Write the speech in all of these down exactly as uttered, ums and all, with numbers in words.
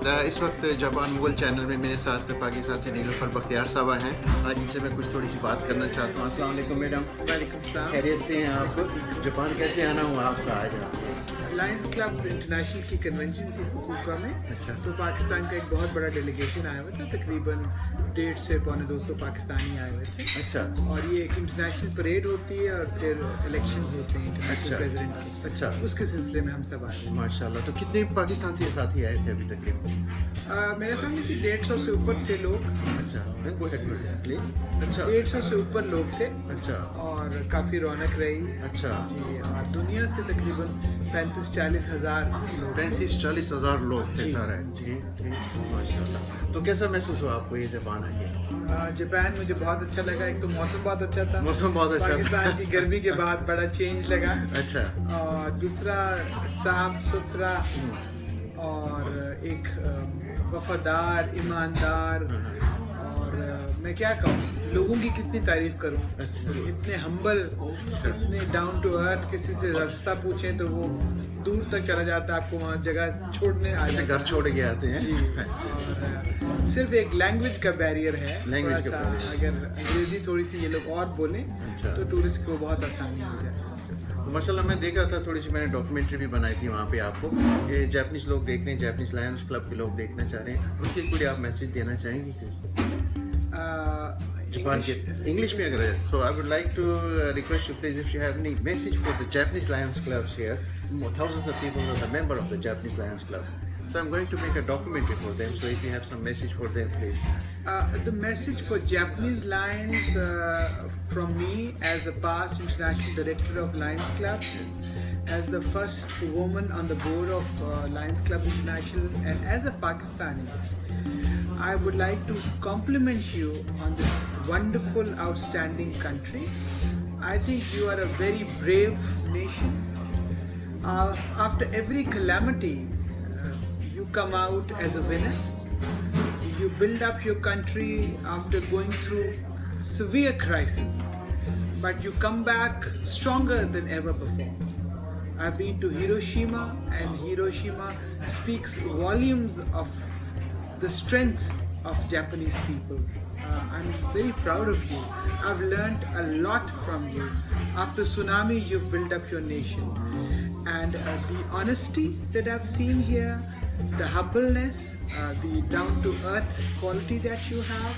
इस वक्त Japan Mughal channel में मेरे साथ पाकिस्तान से नीलोफर बख्तियार साहब हैं। आज इनसे मैं कुछ थोड़ी सी बात करना चाहता हूँ। अस्सलाम वालेकुम मैडम। वालेकुम सलाम। खैरियत से हैं आप? जापान कैसे आना हुआ आपका आज? लायंस क्लब्स इंटरनेशनल की कन्वेंशन थी फुकुओका में। अच्छा। तो पाकिस्तान का एक बहुत बड़ा डेलीगेशन आया हुआ था, तकरीबन डेढ़ से पौने दो सौ पाकिस्तानी आए हुए थे। अच्छा। और ये एक इंटरनेशनल परेड होती है और फिर इलेक्शंस होते हैं इंटरनेशनल प्रेसिडेंट के। अच्छा। उसके सिलसिले में हम सब आए हैं। माशाल्लाह। तो कितने पाकिस्तान से साथी आए थे अभी तकरीबन? मेरे ख्याल में डेढ़ सौ से ऊपर थे लोग। अच्छा। अच्छा। डेढ़ सौ से ऊपर लोग थे। अच्छा। और काफ़ी रौनक रही। अच्छा जी। और दुनिया से तकरीबन पैंतीस चालीस हज़ार लोग पैंतीस चालीस हज़ार लोग थे सारे। जी जी माशाल्लाह। तो कैसा महसूस हुआ आपको ये जापान आके? जापान मुझे बहुत अच्छा लगा। एक तो मौसम बहुत अच्छा था। मौसम बहुत अच्छा था। पाकिस्तान की गर्मी के बाद बड़ा चेंज लगा। अच्छा। और दूसरा साफ सुथरा और एक वफादार, ईमानदार, और मैं क्या कहूँ, लोगों की कितनी तारीफ करूँ। अच्छा। इतने हम्बल, इतने डाउन टू अर्थ। किसी से रास्ता पूछें तो वो दूर तक चला जाता है, आपको वहाँ जगह छोड़ने आ जाते, घर छोड़ के आते हैं। जी। और सिर्फ एक लैंग्वेज का बैरियर है। लैंग्वेज का अगर अंग्रेजी थोड़ी सी ये लोग और बोलें तो टूरिस्ट को बहुत आसानी हो जाए। माशाल्लाह मैं देख रहा था, थोड़ी सी मैंने डॉक्यूमेंट्री भी बनाई थी वहाँ पे आपको। ये जापानीज लोग देख रहे हैं, जापानीज लायंस क्लब के लोग देखना चाह रहे हैं, उनके लिए आप मैसेज देना चाहेंगे जापान के इंग्लिश में? अगर so I would like to request you please if you have any message for the Japanese Lions clubs here. Thousands of people are the member of the Japanese Lions Club. So I'm going to make a documentary for them. So if you have some message for them, please. Uh, the message for Japanese Lions uh, from me as a past international director of Lions Clubs, as the first woman on the board of uh, Lions Clubs International, and as a Pakistani, I would like to compliment you on this wonderful, outstanding country. I think you are a very brave nation. Uh, after every calamity, uh, you come out as a winner. You build up your country after going through severe crisis, but you come back stronger than ever before. I've been to Hiroshima, and Hiroshima speaks volumes of the strength of Japanese people. Uh, I'm very proud of you. I've learned a lot from you. After tsunami, you've built up your nation. And uh, the honesty that I've seen here, the humbleness, uh, the down-to-earth quality that you have,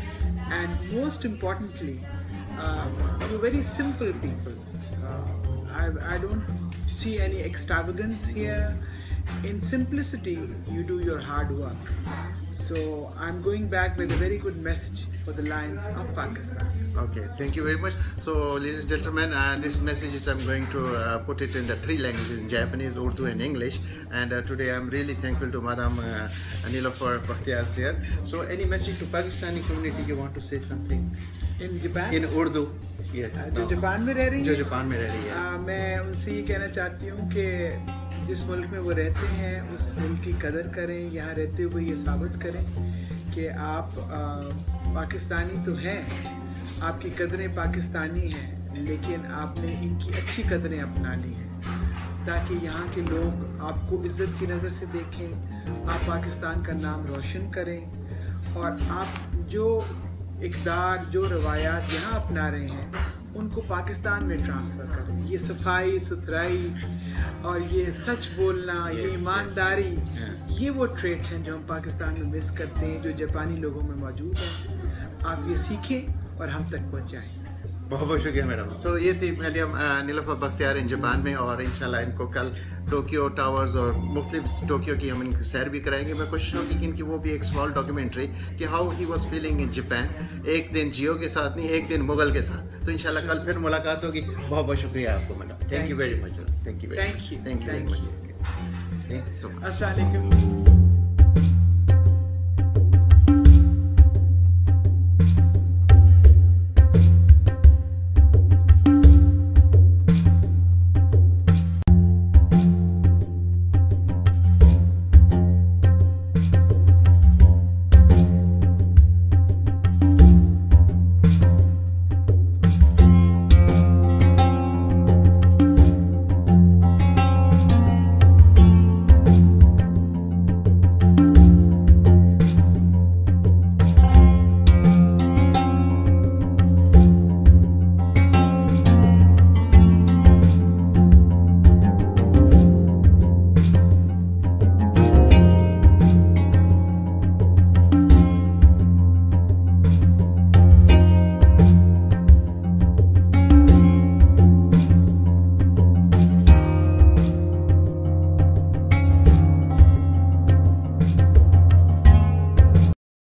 and most importantly, uh, you're very simple people. Uh, I, I don't see any extravagance here. In simplicity, you do your hard work. So I'm going back with a very good message for the Lions of Pakistan. Okay, thank you very much. So ladies and gentlemen, uh, this message is I'm going to uh, put it in the three languages, in Japanese, Urdu and English. And uh, today I'm really thankful to Madam uh, Nilofer Bhakhtiar here. So any message to Pakistani community, you want to say something? In Japan? In Urdu. Yes. जो no. Japan में रह रही है? जो Japan में रह रही है। uh, मैं उनसे ये कहना चाहती हूँ कि जिस मुल्क में वो रहते हैं उस मुल्क की कदर करें। यहाँ रहते हुए ये साबित करें कि आप आ, पाकिस्तानी तो हैं, आपकी कदरें पाकिस्तानी हैं, लेकिन आपने इनकी अच्छी कदरें अपना ली हैं ताकि यहाँ के लोग आपको इज़्ज़त की नज़र से देखें, आप पाकिस्तान का नाम रोशन करें, और आप जो इक़दार, जो रवायात यहाँ अपना रहे हैं उनको पाकिस्तान में ट्रांसफ़र करें। ये सफाई सुथराई और ये सच बोलना, yes, ये ईमानदारी, yes, yes. ये वो ट्रेड्स हैं जो हम पाकिस्तान में मिस करते हैं, जो जापानी लोगों में मौजूद हैं। आप ये सीखें और हम तक पहुँचाएँ। बहुत बहुत शुक्रिया मैडम। सो so, ये थी madam Nilofar Bakhtiar in Japan में, और इंशाल्लाह इनको कल टोक्यो टावर्स और मुख्तलिफ टोक्यो की हम इनकी सैर भी कराएंगे। मैं कोशिश होगी कि इनकी वो भी एक स्मॉल डॉक्यूमेंट्री कि how he was feeling in Japan, एक दिन जियो के साथ नहीं, एक दिन मुगल के साथ। तो इंशाल्लाह कल फिर मुलाकात होगी। बहुत बहुत शुक्रिया आपको madam. Thank you very much. Thank you thank you thank you very much. Thank you so much. अस्सलाम वालेकुम।